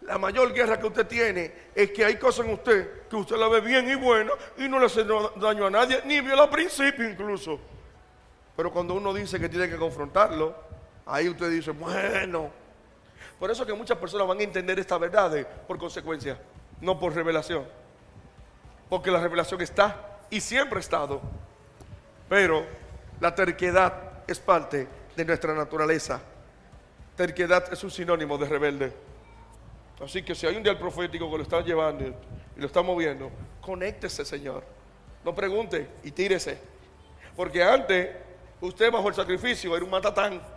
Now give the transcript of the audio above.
La mayor guerra que usted tiene es que hay cosas en usted que usted la ve bien y buena y no le hace daño a nadie, ni viola al principio incluso. Pero cuando uno dice que tiene que confrontarlo, ahí usted dice, bueno. Por eso que muchas personas van a entender estas verdades por consecuencia, no por revelación. Porque la revelación está y siempre ha estado. Pero la terquedad es parte de nuestra naturaleza. Terquedad es un sinónimo de rebelde. Así que si hay un día el profético que lo está llevando y lo está moviendo, conéctese, Señor. No pregunte y tírese. Porque antes, usted bajo el sacrificio era un matatán.